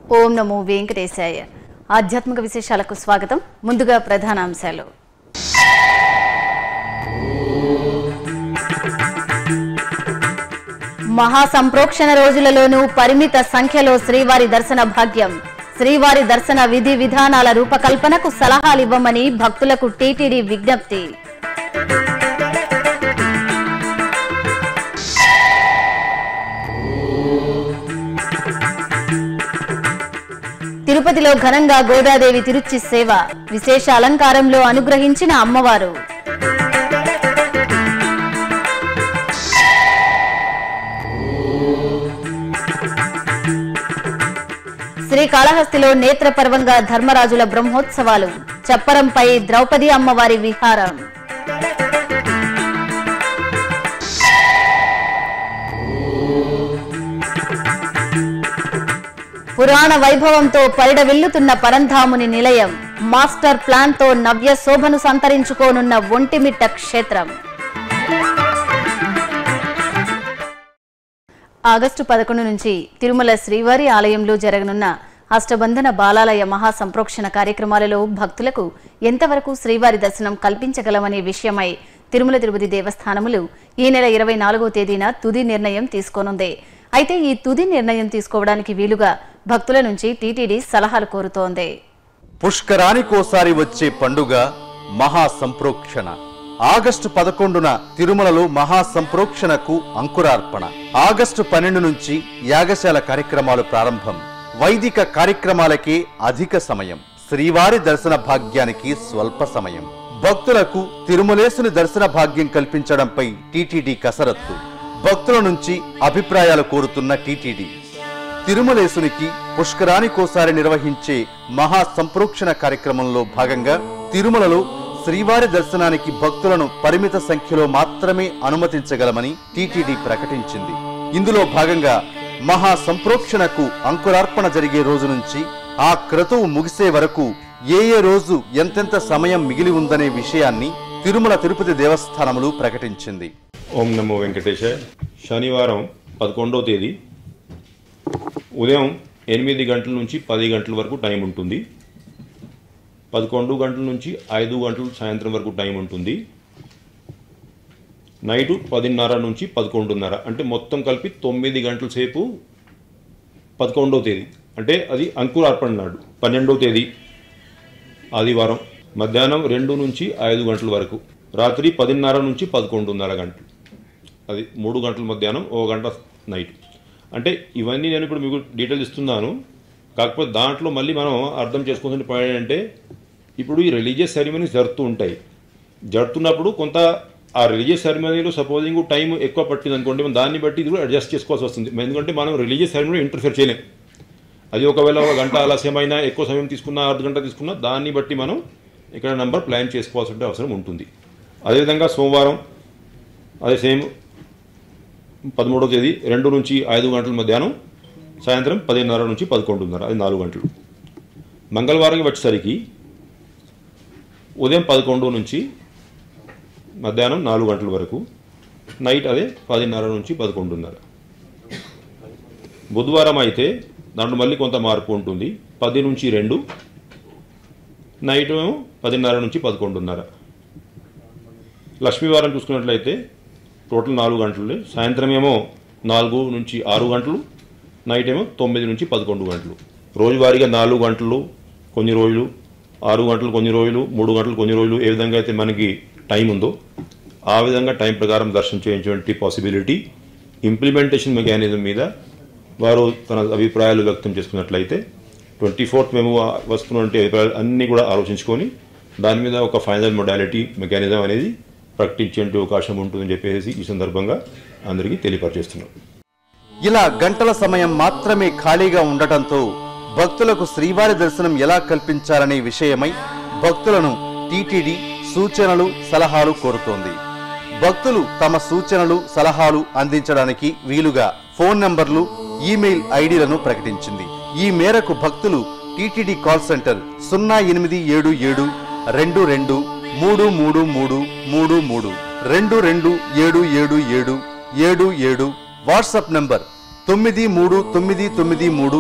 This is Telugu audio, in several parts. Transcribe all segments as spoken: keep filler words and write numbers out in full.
ఓం నమో వెంకటేశాయ. ఆధ్యాత్మిక విశేషాలకు స్వాగతం. ముందుగా ప్రధానాంశాలు. మహాసంప్రోక్షణ రోజులలోనూ పరిమిత సంఖ్యలో శ్రీవారి దర్శన భాగ్యం. శ్రీవారి దర్శన విధి విధానాల రూపకల్పనకు సలహాలివ్వమని భక్తులకు టీటీడీ విజ్ఞప్తి. తిరుపతిలో ఘనంగా గోదాదేవి తిరుచి సేవ. విశేష అలంకారంలో అనుగ్రహించిన అమ్మవారు. శ్రీకాళహస్తిలో నేత్రపర్వంగా ధర్మరాజుల బ్రహ్మోత్సవాలు. చప్పరంపై ద్రౌపది అమ్మవారి విహారం. పురాణ వైభవంతో పరిడవిల్లుతున్న పరంధాముని నిలయం. మాస్టర్ ప్లాన్ తో నవ్య శోభను సంతరించుకోనున్న ఒంటిమిట్ట క్షేత్రం. ఆగస్టు పదకొండు నుంచి తిరుమల శ్రీవారి ఆలయంలో జరగనున్న అష్టబంధన బాలాలయ మహాసంప్రోక్షణ కార్యక్రమాలలో భక్తులకు ఎంతవరకు శ్రీవారి దర్శనం కల్పించగలమనే విషయమై తిరుమల తిరుపతి దేవస్థానములు ఈ నెల ఇరవై నాలుగో తేదీన తుది నిర్ణయం తీసుకోనుంది. అయితే ఈ తుది నిర్ణయం తీసుకోవడానికి వీలుగా భక్తుల నుంచి టీటీడీ సలహాలు కోరుతోంది. పుష్కరానికోసారి వచ్చే పండుగ మహాసంప్రోక్షణ. ఆగస్టు పదకొండున తిరుమలలో మహాసంప్రోక్షణకు అంకురార్పణ. ఆగస్టు పన్నెండు నుంచి యాగశాల కార్యక్రమాలు ప్రారంభం. వైదిక కార్యక్రమాలకే అధిక సమయం. శ్రీవారి దర్శన భాగ్యానికి స్వల్ప సమయం. భక్తులకు తిరుమలేసుని దర్శన భాగ్యం కల్పించడంపై టీటీడీ కసరత్తు. భక్తుల నుంచి అభిప్రాయాలు కోరుతున్న టీటీడీ తిరుమలేసునికి పుష్కరానికోసారి నిర్వహించే మహా సంప్రోక్షణ కార్యక్రమంలో భాగంగా తిరుమలలో శ్రీవారి దర్శనానికి భక్తులను పరిమిత సంఖ్యలో మాత్రమే అనుమతించగలమని టీటీడీ ప్రకటించింది. ఇందులో భాగంగా మహా సంప్రోక్షణకు అంకురార్పణ జరిగే రోజు నుంచి ఆ క్రతువు ముగిసే వరకు ఏ ఏ రోజు ఎంతెంత సమయం మిగిలి ఉందనే విషయాన్ని తిరుమల తిరుపతి దేవస్థానములు ప్రకటించింది. ఓం నమో వెంకటేశాయ. శనివారం పదకొండవ తేదీ ఉదయం ఎనిమిది గంటల నుంచి పది గంటల వరకు టైం ఉంటుంది. పదకొండు గంటల నుంచి ఐదు గంటలు సాయంత్రం వరకు టైం ఉంటుంది. నైటు పదిన్నర నుంచి పదకొండున్నర అంటే మొత్తం కలిపి తొమ్మిది గంటల సేపు పదకొండవ తేదీ అంటే అది అంకురార్పణ నాడు. పన్నెండవ తేదీ ఆదివారం మధ్యాహ్నం రెండు నుంచి ఐదు గంటల వరకు. రాత్రి పదిన్నర నుంచి పదకొండున్నర గంటలు. అది మూడు గంటల మధ్యాహ్నం, ఓ గంట నైట్. అంటే ఇవన్నీ నేను ఇప్పుడు మీకు డీటెయిల్స్ ఇస్తున్నాను. కాకపోతే దాంట్లో మళ్ళీ మనం అర్థం చేసుకోవాల్సిన పాయింట్ ఏంటంటే ఇప్పుడు ఈ రిలీజియస్ సెరమనీస్ జరుగుతూ ఉంటాయి. జరుగుతున్నప్పుడు కొంత ఆ రిలీజియస్ సెరమనీలో సపోజింగ్ టైం ఎక్కువ పట్టింది అనుకోండి, మనం దాన్ని బట్టి ఇది కూడా అడ్జస్ట్ చేసుకోవాల్సి వస్తుంది. ఎందుకంటే మనం రిలీజియస్ సెరమనీ ఇంటర్ఫియర్ చేయలేం. అది ఒకవేళ ఒక గంట ఆలస్యమైనా ఎక్కువ సమయం తీసుకున్నా అర్ధ గంట తీసుకున్నా దాన్ని బట్టి మనం ఇక్కడ నెంబర్ ప్లాన్ చేసుకోవాల్సిన అవసరం ఉంటుంది. అదేవిధంగా సోమవారం అదే సేమ్ పదమూడవ తేదీ రెండు నుంచి ఐదు గంటల మధ్యాహ్నం, సాయంత్రం పదిన్నర నుంచి పదకొండున్నర అది నాలుగు గంటలు. మంగళవారం వచ్చేసరికి ఉదయం పదకొండు నుంచి మధ్యాహ్నం నాలుగు గంటల వరకు, నైట్ అదే పదిన్నర నుంచి పదకొండున్నర. బుధవారం అయితే దాంట్లో మళ్ళీ కొంత మార్పు ఉంటుంది. పది నుంచి రెండు, నైట్ ఏమో పదిన్నర నుంచి పదకొండున్నర. లక్ష్మీవారం చూసుకున్నట్లయితే టోటల్ నాలుగు గంటలు, సాయంత్రం ఏమో నాలుగు నుంచి ఆరు గంటలు, నైట్ ఏమో తొమ్మిది నుంచి పదకొండు గంటలు. రోజువారీగా నాలుగు గంటలు కొన్ని రోజులు, ఆరు గంటలు కొన్ని రోజులు, మూడు గంటలు కొన్ని రోజులు, ఏ విధంగా అయితే మనకి టైం ఉందో ఆ విధంగా టైం ప్రకారం దర్శనం చేయించేటువంటి పాసిబిలిటీ ఇంప్లిమెంటేషన్ మెకానిజం మీద వారు తన అభిప్రాయాలు వ్యక్తం చేసుకున్నట్లయితే ట్వంటీ ఫోర్త్ మేము వస్తున్నటువంటి అభిప్రాయాలు అన్నీ కూడా ఆలోచించుకొని దాని మీద ఒక ఫైనల్ మొడాలిటీ మెకానిజం అనేది ప్రకటించే అవకాశం ఉంటుందని చెప్పేసి ఈ సందర్భంగా అందరికీ తెలియపరిచేస్తున్నాం. ఇలా గంటల సమయం మాత్రమే ఖాళీగా ఉండటంతో భక్తులకు శ్రీవారి దర్శనం ఎలా కల్పించాలనే విషయమై భక్తులను టీటీడీ సూచనలు సలహాలు కోరుతోంది. భక్తులు తమ సూచనలు సలహాలు అందించడానికి వీలుగా ఫోన్ నంబర్లు, ఈమెయిల్ ఐడీలను ప్రకటించింది. ఈ మేరకు భక్తులు టీటీడీ కాల్ సెంటర్ సున్నా ఎనిమిది ఏడు ఏడు రెండు రెండు మూడు మూడు మూడు మూడు మూడు రెండు రెండు ఏడు ఏడు ఏడు ఏడు ఏడు వాట్సాప్ నంబర్ తొమ్మిది మూడు తొమ్మిది తొమ్మిది మూడు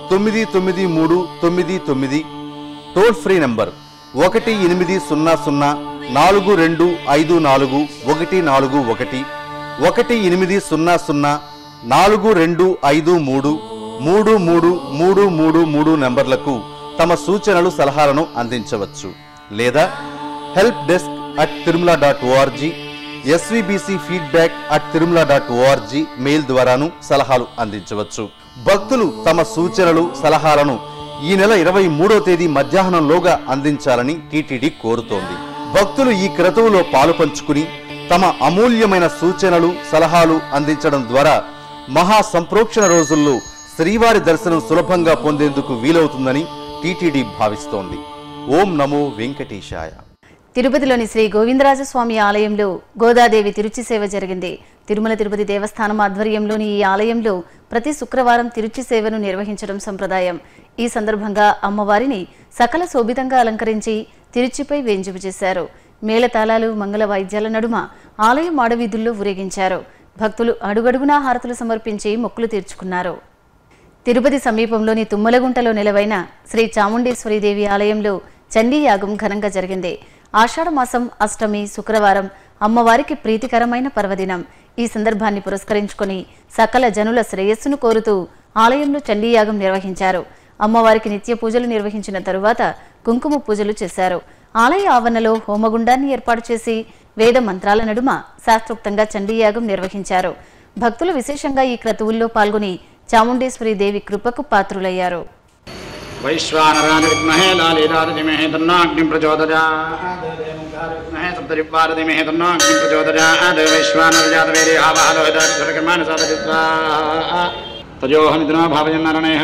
తొమ్మిది తొమ్మిది మూడు తొమ్మిది తొమ్మిది, టోల్ ఫ్రీ నంబర్ ఒకటి ఎనిమిది సున్నా సున్నా నాలుగు రెండు ఐదు నాలుగు ఒకటి నాలుగు ఒకటి, ఒకటి ఎనిమిది సున్నా సున్నా నాలుగు రెండు ఐదు మూడు మూడు మూడు మూడు మూడు మూడు నంబర్లకు తమ సూచనలు సలహాలను అందించవచ్చు. లేదా help desk at Tirumala dot org, SVBC feedback at Tirumala dot org mail ద్వారాను సలహాలు అందించవచ్చు. భక్తులు తమ సూచనలు సలహాలను ఈ నెల ఇరవై మూడో తేదీ మధ్యాహ్నంలోగా అందించాలని టీటీడీ కోరుతోంది. భక్తులు ఈ క్రతువులో పాలు పంచుకుని తమ అమూల్యమైన సూచనలు సలహాలు అందించడం ద్వారా మహా సంప్రోక్షణ రోజుల్లో శ్రీవారి దర్శనం సులభంగా పొందేందుకు వీలవుతుందని టీటీడీ భావిస్తోంది. ఓం నమో వెంకటేశాయ. తిరుపతిలోని శ్రీ గోవిందరాజస్వామి ఆలయంలో గోదాదేవి తిరుచి సేవ జరిగింది. తిరుమల తిరుపతి దేవస్థానం ఆధ్వర్యంలోని ఈ ఆలయంలో ప్రతి శుక్రవారం తిరుచి సేవను నిర్వహించడం సంప్రదాయం. ఈ సందర్భంగా అమ్మవారిని సకల శోభితంగా అలంకరించి తిరుచిపై వేంజుపు చేశారు. మేళతాళాలు మంగళ వాయిద్యాల నడుమ ఆలయం ఆడవీధుల్లో ఊరేగించారు. భక్తులు అడుగడుగునా హారతులు సమర్పించి మొక్కులు తీర్చుకున్నారు. తిరుపతి సమీపంలోని తుమ్మలగుంటలో నిలవైన శ్రీ చాముండేశ్వరీదేవి ఆలయంలో చండీయాగం ఘనంగా జరిగింది. ఆషాఢమాసం అష్టమి శుక్రవారం అమ్మవారికి ప్రీతికరమైన పర్వదినం. ఈ సందర్భాన్ని పురస్కరించుకుని సకల జనుల శ్రేయస్సును కోరుతూ ఆలయంలో చండీయాగం నిర్వహించారు. అమ్మవారికి నిత్య పూజలు నిర్వహించిన తరువాత కుంకుమ పూజలు చేశారు. ఆలయ ఆవరణలో హోమగుండాన్ని ఏర్పాటు చేసి వేద మంత్రాల నడుమ శాస్త్రోక్తంగా చండీయాగం నిర్వహించారు. భక్తులు విశేషంగా ఈ క్రతువుల్లో పాల్గొని చాముండేశ్వరి దేవి కృపకు పాత్రులయ్యారు. వైశ్వానరాయ విద్మహే లాలీలాయ ధీమహి తన్నో అగ్నిః ప్రచోదయాత్. విద్మహే సప్తజిహ్వాయ ధీమహి తన్నో అగ్నిః ప్రచోదయాత్. వైశ్వానరజాతవేరే ఆవాహలోహితాత్కర్మాణ సాధయత్వా తయోః నిద్రా భావయన్నరణేః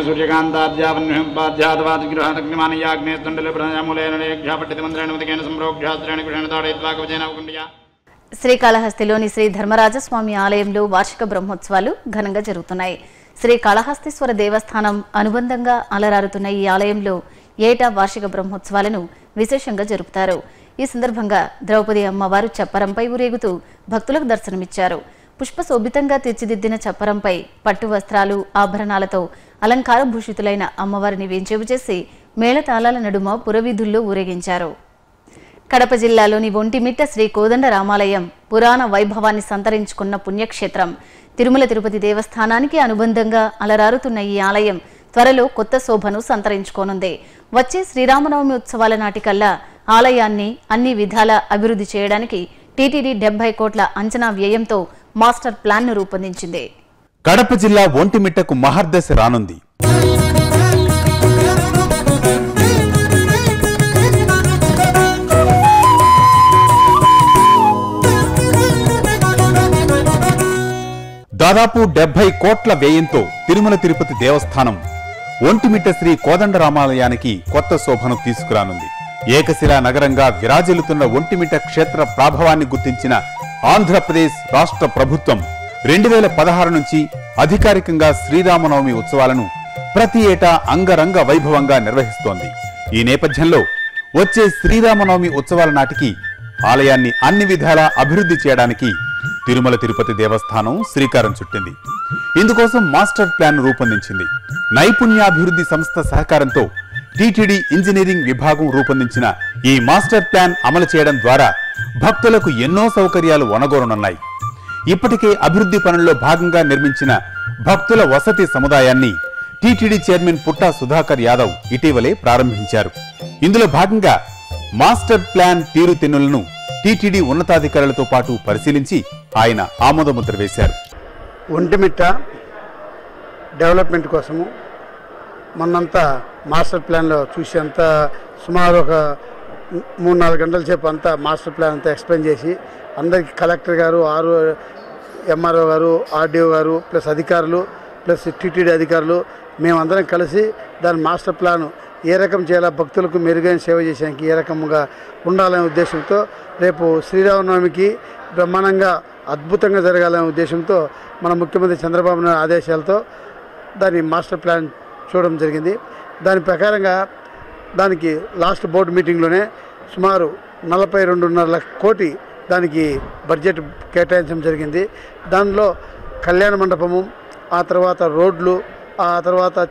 సూర్యకాంతాద్యావన్హ్యంపాద్యాతవాదిగృహాదగ్నిమానయాగ్నేస్తండలే ప్రణామూలేన నేక్షాపట్టిత మంత్రేణ మతికేన సంప్రోక్షాస్త్రేణ కృష్ణ తాడయత్వా కవచేన అవకుండియా. శ్రీకాళహస్తిలోని శ్రీ ధర్మరాజస్వామి ఆలయంలో వార్షిక బ్రహ్మోత్సవాలు ఘనంగా జరుగుతున్నాయి. శ్రీకాళహస్తీశ్వర దేవస్థానం అనుబంధంగా అలరారుతున్న ఈ ఆలయంలో ఏటా వార్షిక బ్రహ్మోత్సవాలను విశేషంగా జరుపుతారు. ఈ సందర్భంగా ద్రౌపది అమ్మవారు చప్పరంపై ఊరేగుతూ భక్తులకు దర్శనమిచ్చారు. పుష్పశోభితంగా తీర్చిదిద్దిన చప్పరంపై పట్టు వస్త్రాలు ఆభరణాలతో అలంకార భూషితులైన అమ్మవారిని వేంచేపు చేసి మేళతాళాల నడుమ పురవీధుల్లో ఊరేగించారు. కడప జిల్లాలోని ఒంటిమిట్ట శ్రీ కోదండ రామాలయం పురాణ వైభవాన్ని సంతరించుకున్న పుణ్యక్షేత్రం. తిరుమల తిరుపతి దేవస్థానానికి అనుబంధంగా అలరారుతున్న ఈ ఆలయం త్వరలో కొత్త శోభను సంతరించుకోనుంది. వచ్చే శ్రీరామనవమి ఉత్సవాల నాటికల్లా ఆలయాన్ని అన్ని విధాల అభివృద్ధి చేయడానికి టీటీడీ డెబ్బై కోట్ల అంచనా వ్యయంతో మాస్టర్ ప్లాన్ ను రూపొందించింది. కడప జిల్లా ఒంటిమిట్టకు మహర్దశ రానుంది. దాదాపు డెబ్బై కోట్ల వ్యయంతో తిరుమల తిరుపతి దేవస్థానం ఒంటిమిట్ట శ్రీ కోదండరామాలయానికి కొత్త శోభను తీసుకురానుంది. ఏకశిలా నగరంగా విరాజిల్లుతున్న ఒంటిమిట్ట క్షేత్ర ప్రాభవాన్ని గుర్తించిన ఆంధ్రప్రదేశ్ రాష్ట్ర ప్రభుత్వం రెండు వేల పదహారు నుంచి అధికారికంగా శ్రీరామనవమి ఉత్సవాలను ప్రతి ఏటా అంగరంగ వైభవంగా నిర్వహిస్తోంది. ఈ నేపథ్యంలో వచ్చే శ్రీరామనవమి ఉత్సవాల నాటికి ఆలయాన్ని అన్ని విధాలా అభివృద్ధి చేయడానికి తిరుమల తిరుపతి దేవస్థానం శ్రీకారం చుట్టింది. ఇందుకోసం మాస్టర్ ప్లాన్ రూపొందించింది. నైపుణ్యాభివృద్ధి సంస్థ సహకారంతో టీటీడీ ఇంజనీరింగ్ విభాగం రూపొందించిన ఈ మాస్టర్ ప్లాన్ అమలు చేయడం ద్వారా భక్తులకు ఎన్నో సౌకర్యాలు ఒనగోరనున్నాయి. ఇప్పటికే అభివృద్ధి పనుల్లో భాగంగా నిర్మించిన భక్తుల వసతి సముదాయాన్ని టీటీడీ చైర్మన్ పుట్టా సుధాకర్ యాదవ్ ఇటీవలే ప్రారంభించారు. ఇందులో భాగంగా మాస్టర్ ప్లాన్ తీరుతెన్నులను టీటీడీ ఉన్నతాధికారులతో పాటు పరిశీలించి ఆయన ఆమోదముద్ర వేశారు. ఒంటిమిట్ట డెవలప్మెంట్ కోసము మొన్నంతా మాస్టర్ ప్లాన్లో చూసి అంతా సుమారు ఒక మూడు నాలుగు గంటల సేపు అంతా మాస్టర్ ప్లాన్ అంతా ఎక్స్ప్లెయిన్ చేసి అందరికీ కలెక్టర్ గారు ఆరు ఎంఆర్ఓ గారు ఆర్డీఓ గారు ప్లస్ అధికారులు ప్లస్ టీటీడీ అధికారులు మేమందరం కలిసి దాని మాస్టర్ ప్లాను ఏ రకం చేయాలా, భక్తులకు మెరుగైన సేవ చేసేందుకు ఏ రకంగా ఉండాలనే ఉద్దేశంతో రేపు శ్రీరామనవమికి బ్రహ్మాండంగా అద్భుతంగా జరగాలనే ఉద్దేశంతో మన ముఖ్యమంత్రి చంద్రబాబు నాయుడు ఆదేశాలతో దాని మాస్టర్ ప్లాన్ చూడడం జరిగింది. దాని ప్రకారంగా దానికి లాస్ట్ బోర్డు మీటింగ్లోనే సుమారు నలభై రెండున్నర లక్ష కోటి దానికి బడ్జెట్ కేటాయించడం జరిగింది. దానిలో కళ్యాణ మండపము, ఆ తర్వాత రోడ్లు, ఆ తర్వాత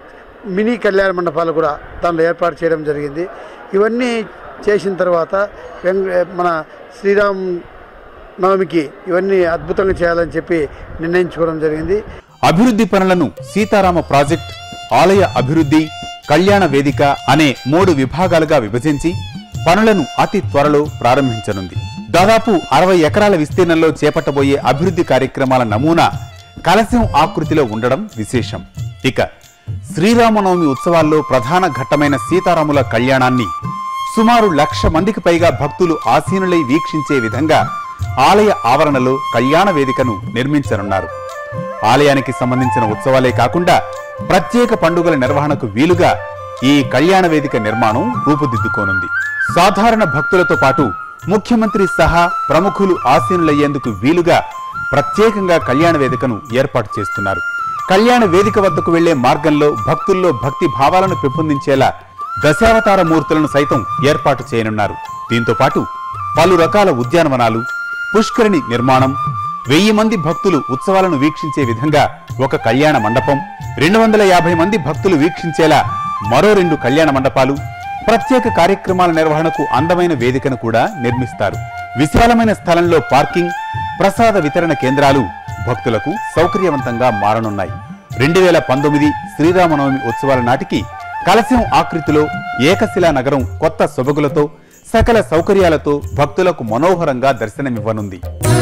మినీ కళ్యాణ మండపాలు కూడా దానిలో ఏర్పాటు చేయడం జరిగింది. ఇవన్నీ చేసిన తర్వాత మన శ్రీరామ్ నవమికి ఇవన్నీ అద్భుతంగా చేయాలని చెప్పి నిర్ణయించుకోవడం జరిగింది. అభివృద్ధి పనులను సీతారామ ప్రాజెక్ట్, ఆలయ అభివృద్ధి, కళ్యాణ వేదిక అనే మూడు విభాగాలుగా విభజించి పనులను అతి త్వరలో ప్రారంభించనుంది. దాదాపు అరవై ఎకరాల విస్తీర్ణంలో చేపట్టబోయే అభివృద్ధి కార్యక్రమాల నమూనా కలశం ఆకృతిలో ఉండడం విశేషం. ఇక శ్రీరామనవమి ఉత్సవాల్లో ప్రధాన ఘట్టమైన సీతారాముల కళ్యాణాన్ని సుమారు లక్ష మందికి పైగా భక్తులు ఆసీనులై వీక్షించే విధంగా ఆలయ ఆవరణలో కళ్యాణ వేదికను నిర్మించనున్నారు. ఆలయానికి సంబంధించిన ఉత్సవాలే కాకుండా ప్రత్యేక పండుగల నిర్వహణకు వీలుగా ఈ కళ్యాణ వేదిక నిర్మాణం రూపుదిద్దుకోనుంది. సాధారణ భక్తులతో పాటు ముఖ్యమంత్రి సహా ప్రముఖులు ఆసీనులయ్యేందుకు వీలుగా ప్రత్యేకంగా కళ్యాణ వేదికను ఏర్పాటు చేస్తున్నారు. కళ్యాణ వేదిక వద్దకు వెళ్లే మార్గంలో భక్తుల్లో భక్తి భావాలను పెంపొందించేలా దశావతార మూర్తులను సైతం ఏర్పాటు చేయనున్నారు. దీంతో పాటు పలు రకాల ఉద్యానవనాలు, పుష్కరిణి నిర్మాణం, వెయ్యి మంది భక్తులు ఉత్సవాలను వీక్షించే విధంగా ఒక కళ్యాణ మండపం, రెండు వందల యాభై మంది భక్తులు వీక్షించేలా మరో రెండు కళ్యాణ మండపాలు, ప్రత్యేక కార్యక్రమాల నిర్వహణకు అందమైన వేదికను కూడా నిర్మిస్తారు. విశాలమైన స్థలంలో పార్కింగ్, ప్రసాద వితరణ కేంద్రాలు భక్తులకు సౌకర్యవంతంగా మారనున్నాయి. రెండు వేల పంతొమ్మిది శ్రీరామనవమి ఉత్సవాల నాటికి కలశం ఆకృతిలో ఏకశిలా నగరం కొత్త సొబగులతో, సకల సౌకర్యాలతో భక్తులకు మనోహరంగా దర్శనమివ్వనుంది.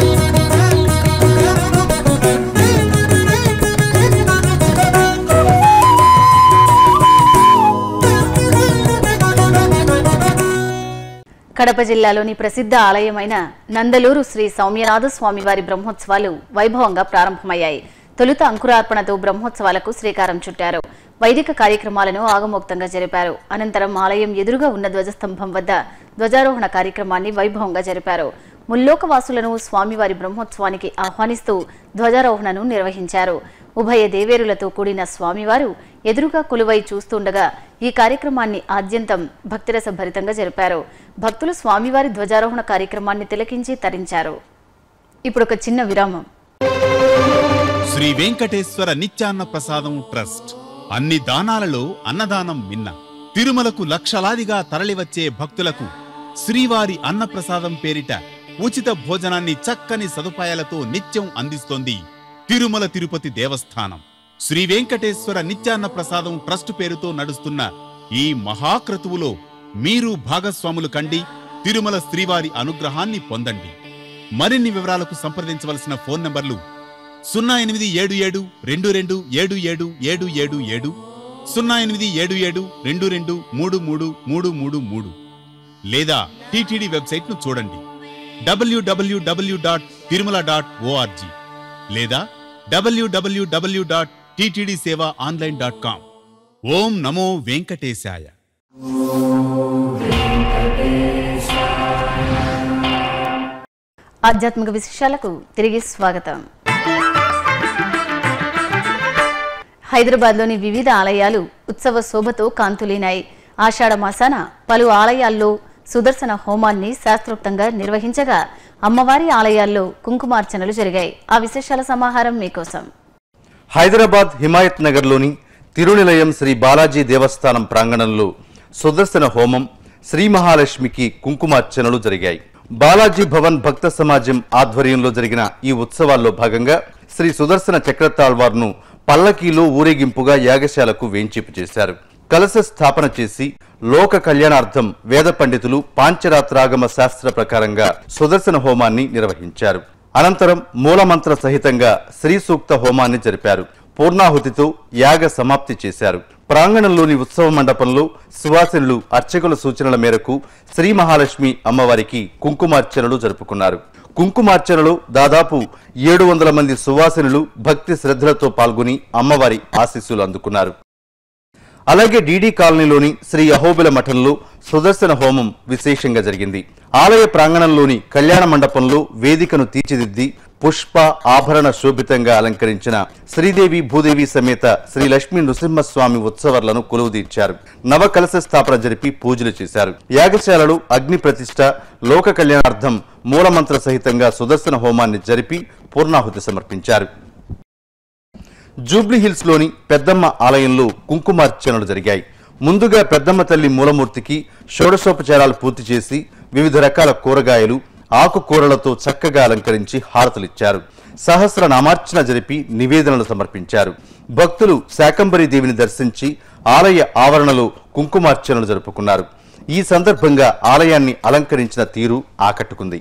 కడప జిల్లాలోని ప్రసిద్ధ ఆలయమైన నందలూరు శ్రీ సౌమ్యనాథ స్వామివారి బ్రహ్మోత్సవాలు వైభవంగా ప్రారంభమయ్యాయి. తొలుత అంకురార్పణతో బ్రహ్మోత్సవాలకు శ్రీకారం చుట్టారు. వైదిక కార్యక్రమాలను ఆగమోక్తంగా జరిపారు. అనంతరం ఆలయం ఎదురుగా ఉన్న ధ్వజస్తంభం వద్ద ధ్వజారోహణ కార్యక్రమాన్ని వైభవంగా జరిపారు. ముల్లోకవాసులను స్వామివారి బ్రహ్మోత్సవానికి ఆహ్వానిస్తూ ధ్వజారోహణను నిర్వహించారు. ఉభయ దేవేరులతో కూడిన స్వామివారు ఎదురుగా కొలువై చూస్తుండగా ఈ కార్యక్రమాన్ని ఆద్యంతం భక్తిరస భరితంగా జరిపారు. భక్తులు స్వామివారి ధ్వజారోహణ కార్యక్రమాన్ని తిలకించి తరించారు. ఇప్పుడు ఒక చిన్న విరామం. శ్రీ వెంకటేశ్వర నిత్యాన్న ప్రసాదం ట్రస్ట్ అన్ని దానాలలో అన్నదానం మిన్న. తిరుమలకు లక్షలాదిగా తరలివచ్చే భక్తులకు శ్రీవారి అన్నప్రసాదం పేరిట ఉచిత భోజనాన్ని చక్కని సదుపాయాలతో నిత్యం అందిస్తోంది తిరుమల తిరుపతి దేవస్థానం. శ్రీ వెంకటేశ్వర నిత్యాన్న ప్రసాదం ట్రస్ట్ పేరుతో నడుస్తున్న ఈ మహాక్రతువులో మీరు భాగస్వాములు కండి, తిరుమల శ్రీవారి అనుగ్రహాన్ని పొందండి. మరిన్ని వివరాలకు సంప్రదించవలసిన ఫోన్ నంబర్లు సున్నా ఎనిమిది ఏడు ఏడు రెండు రెండు ఏడు ఏడు ఏడు ఏడు ఏడు, సున్నా ఎనిమిది ఏడు ఏడు రెండు రెండు మూడు మూడు మూడు మూడు మూడు, లేదా టీటీడీ వెబ్సైట్ ను చూడండి W W W dot Tirumala dot org లేదా W W W dot TTD Seva online dot com. ఓం నమో వెంకటేశాయ. ఆధ్యాత్మిక విశేషాలకు తిరిగి స్వాగతం. హైదరాబాద్లోని వివిధ ఆలయాలు ఉత్సవ శోభతో కాంతులీనాయి. ఆషాఢ మాసాన పలు ఆలయాల్లో సుదర్శన హోమాన్ని శాస్త్రోక్తంగా నిర్వహించగా అమ్మవారి ఆలయాల్లో కుంకుమార్చనలు జరిగాయి. ఆ విశేషాల సమాహారం మీకోసం. హైదరాబాద్ హిమాయత్ నగర్లోని తిరునిలయం శ్రీ బాలాజీ దేవస్థానం ప్రాంగణంలో సుదర్శన హోమం, శ్రీ మహాలక్ష్మికి కుంకుమార్చనలు జరిగాయి. బాలాజీ భవన్ భక్త సమాజం ఆధ్వర్యంలో జరిగిన ఈ ఉత్సవాల్లో భాగంగా శ్రీ సుదర్శన చక్రతాళ్వార్ను పల్లకీలో ఊరేగింపుగా యాగశాలకు వేంచేపు చేశారు. కలశ స్థాపన చేసి లోక కళ్యాణార్థం వేద పండితులు పాంచరాత్రాగమ శాస్త్ర ప్రకారంగా సుదర్శన హోమాన్ని నిర్వహించారు. అనంతరం మూలమంత్ర సహితంగా శ్రీ సూక్త హోమాన్ని జరిపారు. పూర్ణాహుతితో యాగ సమాప్తి చేశారు. ప్రాంగణంలోని ఉత్సవ మండపంలో సువాసినులు అర్చకుల సూచనల మేరకు శ్రీ మహాలక్ష్మి అమ్మవారికి కుంకుమార్చనలు జరుపుకున్నారు. కుంకుమార్చనలో దాదాపు ఏడు వందల మంది సువాసినులు భక్తి శ్రద్ధలతో పాల్గొని అమ్మవారి ఆశీస్సులు అందుకున్నారు. అలాగే డీడీ కాలనీలోని శ్రీ అహోబిల మఠంలో సుదర్శన హోమం విశేషంగా జరిగింది. ఆలయ ప్రాంగణంలోని కళ్యాణ మండపంలో వేదికను తీర్చిదిద్ది పుష్ప ఆభరణ శోభితంగా అలంకరించిన శ్రీదేవి భూదేవి సమేత శ్రీ లక్ష్మీ నృసింహస్వామి ఉత్సవాలను కొలువుదీర్చారు. నవ కలశ స్థాపన జరిపి పూజలు చేశారు. యాగశాలలో అగ్ని ప్రతిష్ఠ, లోక కళ్యాణార్థం మూలమంత్ర సహితంగా సుదర్శన హోమాన్ని జరిపి పూర్ణాహుతి సమర్పించారు. జూబ్లీహిల్స్లోని పెద్దమ్మ ఆలయంలో కుంకుమార్చనలు జరిగాయి. ముందుగా పెద్దమ్మ తల్లి మూలమూర్తికి షోడశోపచారాలు పూర్తి చేసి వివిధ రకాల కూరగాయలు, ఆకుకూరలతో చక్కగా అలంకరించి హారతులిచ్చారు. సహస్ర నామార్చన జరిపి నివేదనలు సమర్పించారు. భక్తులు శాకంబరీ దేవిని దర్శించి ఆలయ ఆవరణలో కుంకుమార్చనలు జరుపుకున్నారు. ఈ సందర్భంగా ఆలయాన్ని అలంకరించిన తీరు ఆకట్టుకుంది.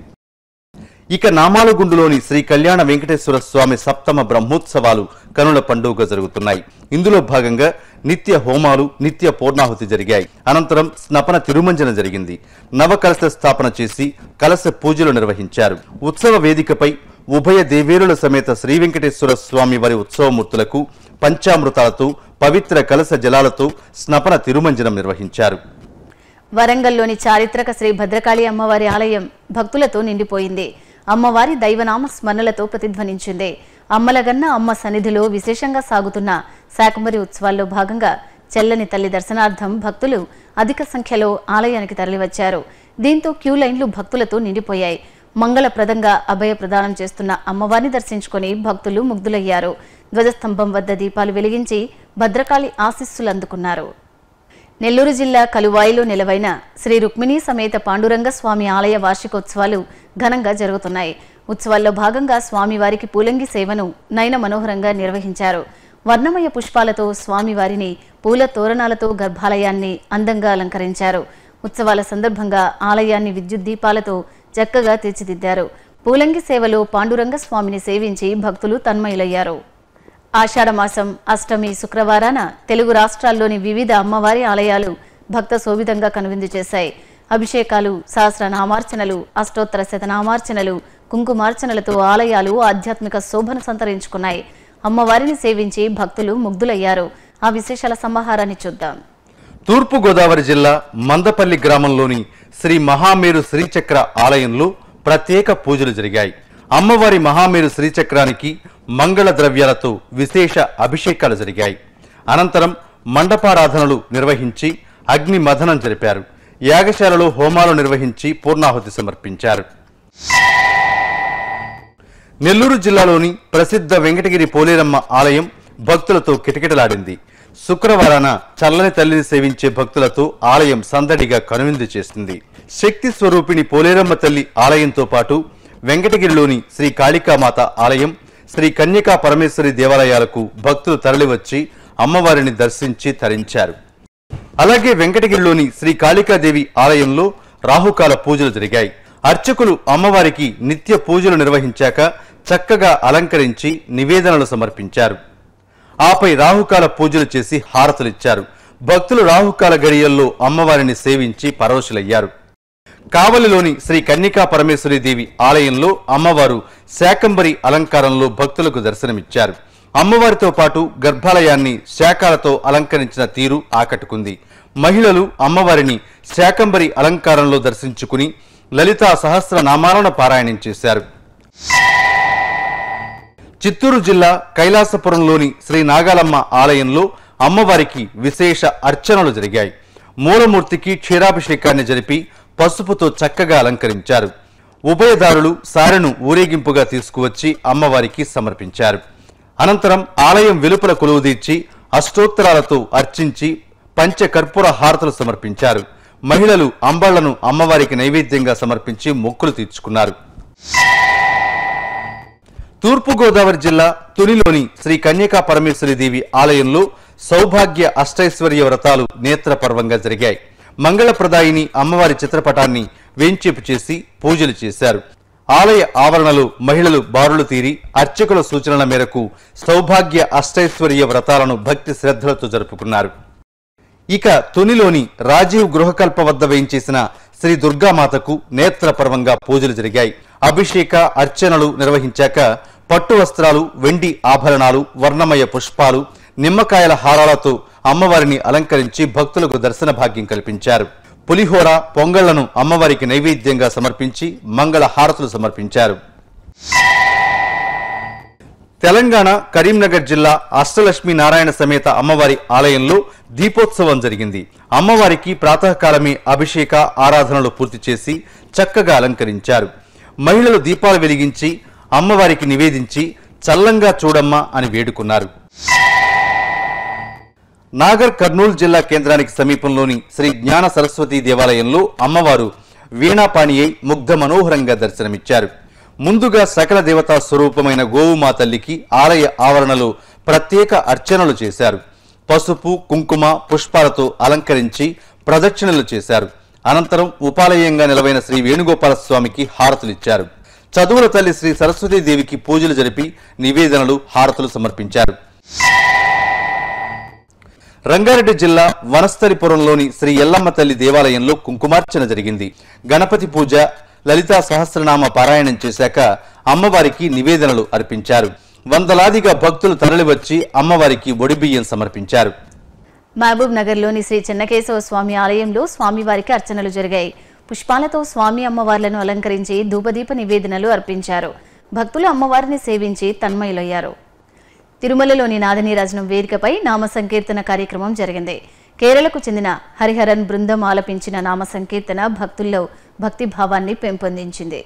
ఇక నామాలగుండులోని శ్రీ కళ్యాణ వెంకటేశ్వర స్వామి సప్తమ బ్రహ్మోత్సవాలు కనుల పండుగ జరుగుతున్నాయి. ఇందులో భాగంగా నిత్య హోమాలు, నిత్య పూర్ణాహుతి జరిగాయి. అనంతరం స్నపన తిరుమంజన జరిగింది. నవకలశ స్థాపన చేసి కలశ పూజలు నిర్వహించారు. ఉత్సవ వేదికపై ఉభయ దేవేరుల సమేత శ్రీ వెంకటేశ్వర స్వామి వారి ఉత్సవమూర్తులకు పంచామృతాలతో, పవిత్ర కలశ జలాలతో స్నపన తిరుమంజనం నిర్వహించారు. వరంగల్లోని చారిత్రక శ్రీ భద్రకాళి అమ్మవారి ఆలయం భక్తులతో నిండిపోయింది. అమ్మవారి దైవనామ స్మరణలతో ప్రతిధ్వనించింది. అమ్మలగన్న అమ్మ సన్నిధిలో విశేషంగా సాగుతున్న శాకంబరి ఉత్సవాల్లో భాగంగా చెల్లని తల్లి దర్శనార్థం భక్తులు అధిక సంఖ్యలో ఆలయానికి తరలివచ్చారు. దీంతో క్యూ లైన్లు భక్తులతో నిండిపోయాయి. మంగళప్రదంగా అభయ ప్రదానం చేస్తున్న అమ్మవారిని దర్శించుకుని భక్తులు ముగ్ధులయ్యారు. ధ్వజస్తంభం వద్ద దీపాలు వెలిగించి భద్రకాళి ఆశీస్సులు అందుకున్నారు. నెల్లూరు జిల్లా కలువాయిలో నిలవైన శ్రీ రుక్మిణీ సమేత పాండురంగ స్వామి ఆలయ వార్షికోత్సవాలు ఘనంగా జరుగుతున్నాయి. ఉత్సవాల్లో భాగంగా స్వామివారికి పూలంగి సేవను నయన మనోహరంగా నిర్వహించారు. వర్ణమయ పుష్పాలతో స్వామివారిని పూల తోరణాలతో గర్భాలయాన్ని అందంగా అలంకరించారు. ఉత్సవాల సందర్భంగా ఆలయాన్ని విద్యుత్ దీపాలతో చక్కగా తీర్చిదిద్దారు. పూలంగి సేవలో పాండురంగ స్వామిని సేవించి భక్తులు తన్మయులయ్యారు. ఆషాఢమాసం అష్టమి శుక్రవారాన తెలుగు రాష్ట్రాల్లోని వివిధ అమ్మవారి ఆలయాలు భక్త శోభితంగా కనువిందు చేశాయి. అభిషేకాలు, సహస్రనామార్చనలు, అష్టోత్తర శతనామార్చనలు, కుంకుమార్చనలతో ఆలయాలు ఆధ్యాత్మిక శోభను సంతరించుకున్నాయి. అమ్మవారిని సేవించి భక్తులు ముగ్ధులయ్యారు. ఆ విశేషాల సమాహారాన్ని చూద్దాం. తూర్పు గోదావరి జిల్లా మందపల్లి గ్రామంలోని శ్రీ మహామేరు శ్రీచక్ర ఆలయంలో ప్రత్యేక పూజలు జరిగాయి. అమ్మవారి మహామేరు శ్రీచక్రానికి మంగళ ద్రవ్యాలతో విశేష అభిషేకాలు జరిగాయి. అనంతరం మండపారాధనలు నిర్వహించి అగ్ని మథనం జరిపారు. యాగశాలలో హోమాలు నిర్వహించి పూర్ణాహుతి సమర్పించారు. నెల్లూరు జిల్లాలోని ప్రసిద్ధ వెంకటగిరి పోలేరమ్మ ఆలయం భక్తులతో కిటకిటలాడింది. శుక్రవారాన చల్లని తల్లిని సేవించే భక్తులతో ఆలయం సందడిగా కనువిందు చేసింది. శక్తి స్వరూపిణి పోలేరమ్మ తల్లి ఆలయంతో పాటు వెంకటగిరిలోని శ్రీ కాళికామాత ఆలయం, శ్రీ కన్యకా పరమేశ్వరి దేవాలయాలకు భక్తులు తరలివచ్చి అమ్మవారిని దర్శించి తరించారు. అలాగే వెంకటగిరిలోని శ్రీ కాళికాదేవి ఆలయంలో రాహుకాల పూజలు జరిగాయి. అర్చకులు అమ్మవారికి నిత్య పూజలు నిర్వహించాక చక్కగా అలంకరించి నివేదనలు సమర్పించారు. ఆపై రాహుకాల పూజలు చేసి హారతులిచ్చారు. భక్తులు రాహుకాల గడియల్లో అమ్మవారిని సేవించి పరవశులయ్యారు. కావలిలోని శ్రీ కన్యకా పరమేశ్వరి దేవి ఆలయంలో అమ్మవారు శాకంబరి అలంకారంలో భక్తులకు దర్శనమిచ్చారు. అమ్మవారితో పాటు గర్భాలయాన్ని శాఖలతో అలంకరించిన తీరు ఆకట్టుకుంది. మహిళలు అమ్మవారిని శాకంబరి అలంకారంలో దర్శించుకుని లలితా సహస్ర నామాలను పారాయణం చేశారు. చిత్తూరు జిల్లా కైలాసపురంలోని శ్రీ నాగాలమ్మ ఆలయంలో అమ్మవారికి విశేష అర్చనలు జరిగాయి. మూలమూర్తికి క్షీరాభిషేకాన్ని జరిపి పసుపుతో చక్కగా అలంకరించారు. ఉభయదారులు సారెను ఊరేగింపుగా తీసుకువచ్చి అమ్మవారికి సమర్పించారు. అనంతరం ఆలయం వెలుపల కొలువుదీర్చి అష్టోత్తరాలతో అర్చించి పంచకర్పూర హారతులు సమర్పించారు. మహిళలు అంబళ్లను అమ్మవారికి నైవేద్యంగా సమర్పించి మొక్కులు తీర్చుకున్నారు. తూర్పుగోదావరి జిల్లా తునిలోని శ్రీ కన్యకా పరమేశ్వరి దేవి ఆలయంలో సౌభాగ్య అష్టైశ్వర్య వ్రతాలు నేత్రపర్వంగా జరిగాయి. మంగళప్రదాయిని అమ్మవారి చిత్రపటాన్ని వేంచేపు చేసి పూజలు చేశారు. ఆలయ ఆవరణలో మహిళలు బారులు తీరి అర్చకుల సూచనల మేరకు సౌభాగ్య అష్టైశ్వర్య వ్రతాలను భక్తి శ్రద్ధలతో జరుపుకున్నారు. ఇక తునిలోని రాజీవ్ గృహకల్ప వద్ద వేయించేసిన శ్రీ దుర్గామాతకు నేత్రపర్వంగా పూజలు జరిగాయి. అభిషేక అర్చనలు నిర్వహించాక పట్టు వస్త్రాలు, వెండి ఆభరణాలు, వర్ణమయ పుష్పాలు, నిమ్మకాయల హారాలతో అమ్మవారిని అలంకరించి భక్తులకు దర్శన భాగ్యం కల్పించారు. పులిహోర, పొంగళ్లను అమ్మవారికి నైవేద్యంగా సమర్పించి మంగళ హారతులు సమర్పించారు. తెలంగాణ కరీంనగర్ జిల్లా అష్టలక్ష్మీ నారాయణ సమేత అమ్మవారి ఆలయంలో దీపోత్సవం జరిగింది. అమ్మవారికి ప్రాతకాలమే అభిషేక ఆరాధనలు పూర్తి చేసి చక్కగా అలంకరించారు. మహిళలు దీపాలు వెలిగించి అమ్మవారికి నివేదించి చల్లంగా చూడమ్మా అని వేడుకున్నారు. నాగర్ కర్నూలు జిల్లా కేంద్రానికి సమీపంలోని శ్రీ జ్ఞాన సరస్వతి దేవాలయంలో అమ్మవారు వీణాపాణి అయి ముగ్ధ మనోహరంగా దర్శనమిచ్చారు. ముందుగా సకల దేవతా స్వరూపమైన గోవుమా తల్లికి ఆలయ ఆవరణలో ప్రత్యేక అర్చనలు చేశారు. పసుపు కుంకుమ పుష్పాలతో అలంకరించి ప్రదక్షిణలు చేశారు. అనంతరం ఉపాలయంగా నిలవైన శ్రీ వేణుగోపాల స్వామికి హారతులిచ్చారు. చదువుల తల్లి శ్రీ సరస్వతీదేవికి పూజలు జరిపి నివేదనలు హారతులు సమర్పించారు. రంగారెడ్డి జిల్లా వనస్థలిపురంలోని శ్రీ ఎల్లమ్మ తల్లి దేవాలయంలో కుంకుమార్చన జరిగింది. గణపతి పూజ, లలితా సహస్రనామ పారాయణం చేశాక అమ్మవారికి నివేదనలు అర్పించారు. వందలాదిగా భక్తులు తరలివచ్చి అమ్మవారికి ఒడిబియ్యం సమర్పించారు. మహబూబ్ నగర్లోని శ్రీ చెన్నకేశవ స్వామి ఆలయంలో స్వామివారికి అర్చనలు జరిగాయి. పుష్పాలతో స్వామి అమ్మవార్లను అలంకరించి ధూపదీప నివేదనలు అర్పించారు. భక్తులు అమ్మవారిని సేవించి తన్మయులయ్యారు. తిరుమలలోని నాదనీరాజనం వేదికపై నామ సంకీర్తన కార్యక్రమం జరిగింది. కేరళకు చెందిన హరిహరన్ బృందం ఆలపించిన నామ సంకీర్తన భక్తుల్లో భక్తి భావాన్ని పెంపొందించింది.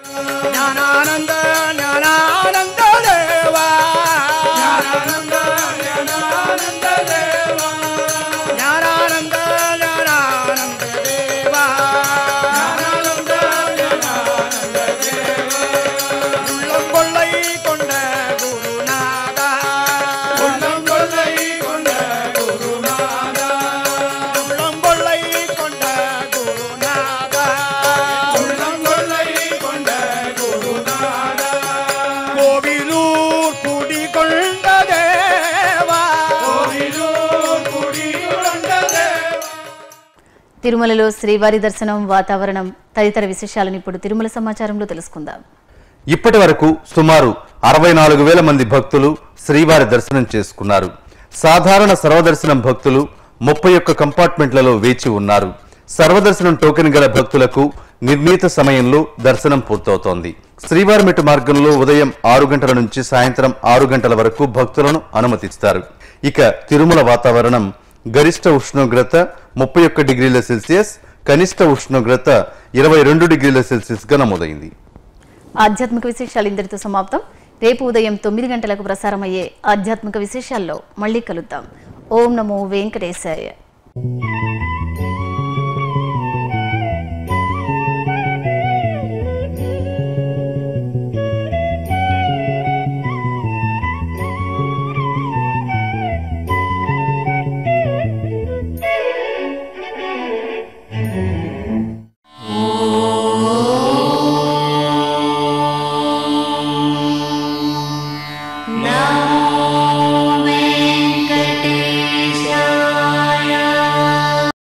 తిరుమలలో శ్రీవారి దర్శనం, వాతావరణం తదితర విశేషాలను ఇప్పుడు తిరుమల సమాచారంలో తెలుసుకుందాం. ఇప్పటి వరకు సుమారు అరవై నాలుగు వేల మంది భక్తులు శ్రీవారి దర్శనం చేసుకున్నారు. సాధారణ సర్వదర్శనం భక్తులు ముప్పై ఒక్క కంపార్ట్మెంట్లలో వేచి ఉన్నారు. సర్వదర్శనం టోకెన్ గల భక్తులకు నిర్ణీత సమయంలో దర్శనం పూర్తవుతోంది. శ్రీవారి మెట్టు మార్గంలో ఉదయం ఆరు గంటల నుంచి సాయంత్రం ఆరు గంటల వరకు భక్తులను అనుమతిస్తారు. ఇక తిరుమల వాతావరణం గరిష్ట ఉష్ణోగ్రత ముప్పై ఒక్క డిగ్రీల సెల్సియస్, కనిష్ట ఉష్ణోగ్రత ఇరవై రెండు డిగ్రీల సెల్సియస్ గా నమోదైంది. ఆధ్యాత్మిక విశేషాలు ఇంతటితో సమాప్తం. రేపు ఉదయం తొమ్మిది గంటలకు ప్రసారమయ్యే ఆధ్యాత్మిక విశేషాల్లో మళ్ళీ కలుద్దాం. ఓం నమో వెంకటేశాయ.